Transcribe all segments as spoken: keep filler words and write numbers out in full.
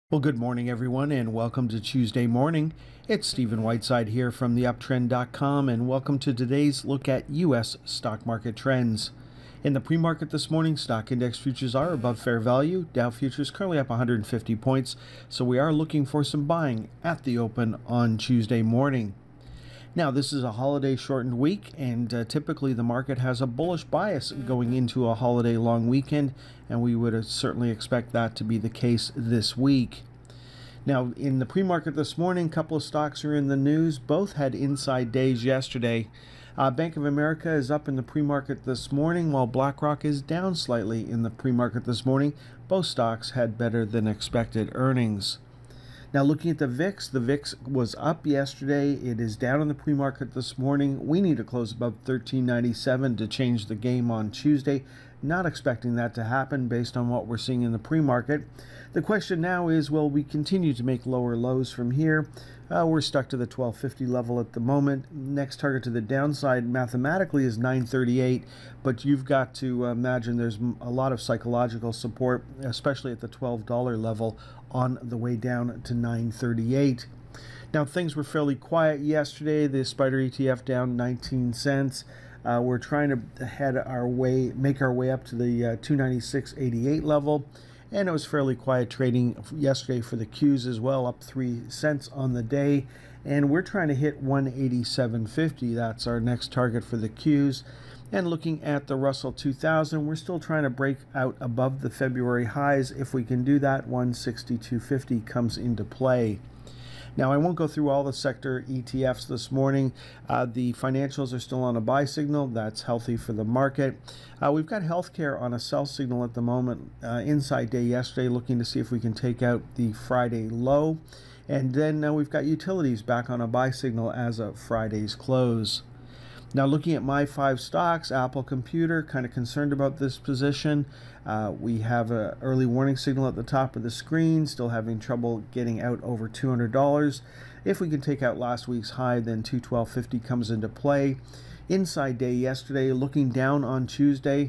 Well, good morning, everyone, and welcome to Tuesday morning. It's Stephen Whiteside here from the uptrend dot com, and welcome to today's look at U S stock market trends. In the pre-market this morning, stock index futures are above fair value. Dow futures currently up one hundred fifty points, so we are looking for some buying at the open on Tuesday morning. Now, this is a holiday shortened week, and uh, typically the market has a bullish bias going into a holiday long weekend, and we would uh, certainly expect that to be the case this week. Now, in the pre-market this morning, a couple of stocks are in the news. Both had inside days yesterday. Uh, Bank of America is up in the pre-market this morning, while BlackRock is down slightly in the pre-market this morning. Both stocks had better than expected earnings. Now, looking at the V I X, the V I X was up yesterday. It is down in the pre-market this morning. We need to close above thirteen ninety-seven to change the game on Tuesday. Not expecting that to happen based on what we're seeing in the pre-market. The question now is, will we continue to make lower lows from here? Uh, we're stuck to the twelve fifty level at the moment. Next target to the downside mathematically is nine thirty-eight, but you've got to imagine there's a lot of psychological support, especially at the twelve dollar level on the way down to nine thirty-eight. Now, things were fairly quiet yesterday. The Spider E T F down nineteen cents. Uh, we're trying to head our way, make our way up to the uh, two ninety-six eighty-eight level. And it was fairly quiet trading yesterday for the Qs as well, up three cents on the day. And we're trying to hit one eighty-seven fifty. That's our next target for the Qs. And looking at the Russell two thousand, we're still trying to break out above the February highs. If we can do that, one sixty-two fifty comes into play. Now, I won't go through all the sector E T Fs this morning. Uh, the financials are still on a buy signal. That's healthy for the market. Uh, we've got healthcare on a sell signal at the moment. Uh, inside day yesterday, looking to see if we can take out the Friday low. And then uh, we've got utilities back on a buy signal as of Friday's close. Now, looking at my five stocks, Apple Computer, kind of concerned about this position. Uh, we have an early warning signal at the top of the screen, still having trouble getting out over two hundred dollars. If we can take out last week's high, then two twelve fifty comes into play. Inside day yesterday, looking down on Tuesday,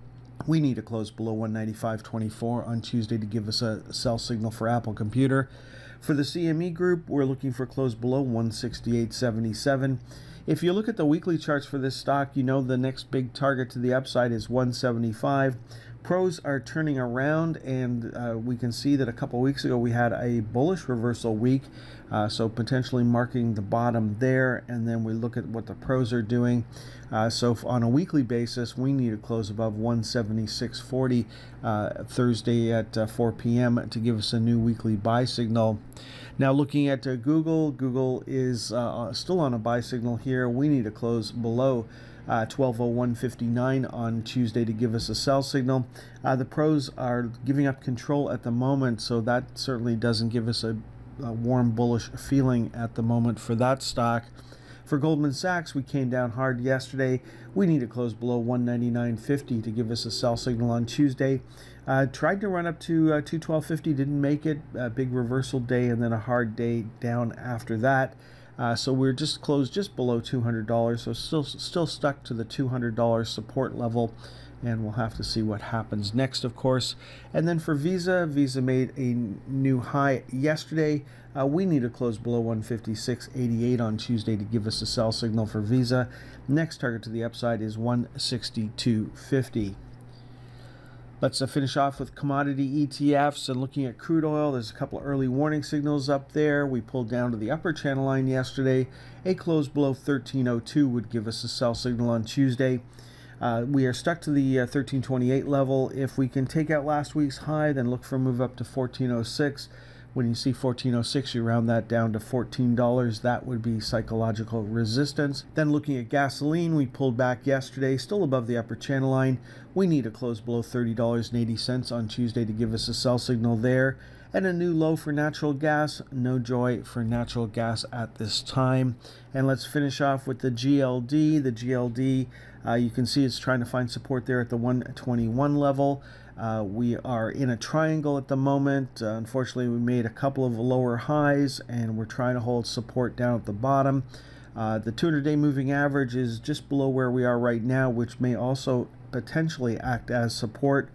we need to close below one ninety-five twenty-four on Tuesday to give us a sell signal for Apple Computer. For the C M E group, we're looking for close below one sixty-eight seventy-seven. If you look at the weekly charts for this stock, you know the next big target to the upside is one seventy-five. Pros are turning around, and uh, we can see that a couple weeks ago we had a bullish reversal week, uh, so potentially marking the bottom there. And then we look at what the pros are doing. Uh, so on a weekly basis, we need to close above one seventy-six forty uh, Thursday at uh, four p m to give us a new weekly buy signal. Now, looking at uh, Google, Google is uh, still on a buy signal here. We need to close below uh, twelve oh one fifty-nine on Tuesday to give us a sell signal. Uh, the pros are giving up control at the moment, so that certainly doesn't give us a, a warm bullish feeling at the moment for that stock. For Goldman Sachs, we came down hard yesterday. We need to close below one ninety-nine fifty to give us a sell signal on Tuesday. Uh, tried to run up to uh, two twelve fifty, didn't make it. A big reversal day and then a hard day down after that. Uh, so we're just closed just below two hundred dollars, so still still stuck to the two hundred dollar support level. And we'll have to see what happens next, of course. And then for Visa, Visa made a new high yesterday. Uh, we need to close below one fifty-six eighty-eight on Tuesday to give us a sell signal for Visa. Next target to the upside is one sixty-two fifty. Let's uh, finish off with commodity E T Fs and looking at crude oil. There's a couple of early warning signals up there. We pulled down to the upper channel line yesterday. A close below thirteen oh two would give us a sell signal on Tuesday. Uh, we are stuck to the uh, thirteen twenty-eight level. If we can take out last week's high, then look for a move up to fourteen oh six. When you see fourteen oh six, you round that down to fourteen dollars. That would be psychological resistance. Then looking at gasoline, we pulled back yesterday, still above the upper channel line. We need to close below thirty dollars and eighty cents on Tuesday to give us a sell signal there. And a new low for natural gas. No joy for natural gas at this time. And let's finish off with the G L D. The G L D, uh, you can see it's trying to find support there at the one twenty-one level. Uh, we are in a triangle at the moment. Uh, unfortunately, we made a couple of lower highs, and we're trying to hold support down at the bottom. Uh, the two hundred day moving average is just below where we are right now, which may also potentially act as support.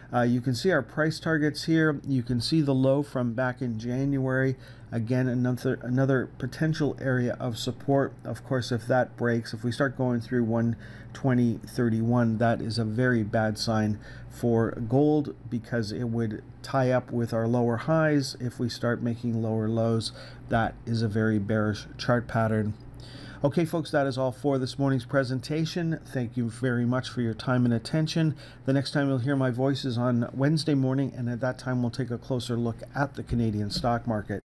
Uh, you can see our price targets here. You can see the low from back in January. Again, another another potential area of support. Of course, if that breaks, if we start going through one twenty thirty-one, that is a very bad sign for gold, because it would tie up with our lower highs. If we start making lower lows, that is a very bearish chart pattern. Okay, folks, that is all for this morning's presentation. Thank you very much for your time and attention. The next time you'll hear my voice is on Wednesday morning, and at that time we'll take a closer look at the Canadian stock market.